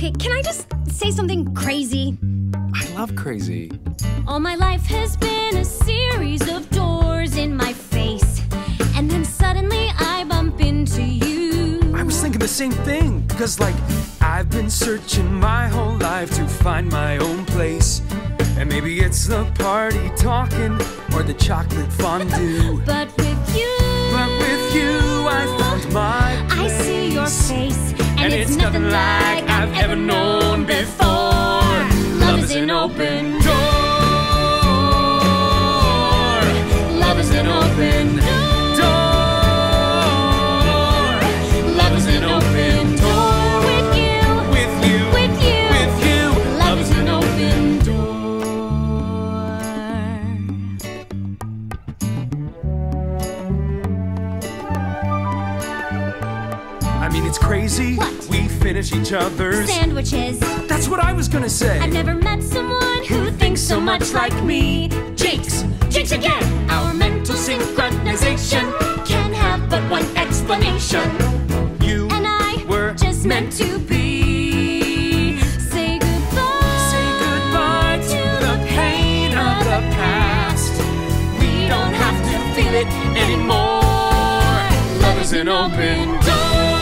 Okay, can I just say something crazy? I love crazy. All my life has been a series of doors in my face, and then suddenly I bump into you. I was thinking the same thing, because like, I've been searching my whole life to find my own place. And maybe it's the party talking, or the chocolate fondue. But with you I found my place. I see your face, and it's nothing like I've ever known before. Love is an open door. Love is an open door. Love is an open door. With you, With you, with you, with you. love is an open door. I mean, it's crazy. What? We finish each other's Sandwiches. That's what I was gonna say. I've never met someone who thinks so much like me. Jinx, jinx again. Our mental synchronization can have but one explanation. You And I were just meant to be. Say goodbye. Say goodbye to the pain of the past. We don't have to feel it anymore. Love is an open door.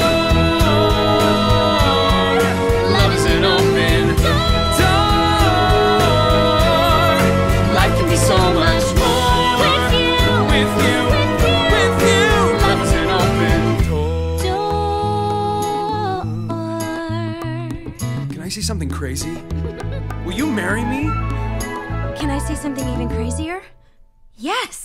Love is an open door. Life can be so much more. With you, With you, with you. Love is an open door. Can I say something crazy? Will you marry me? Can I say something even crazier? Yes.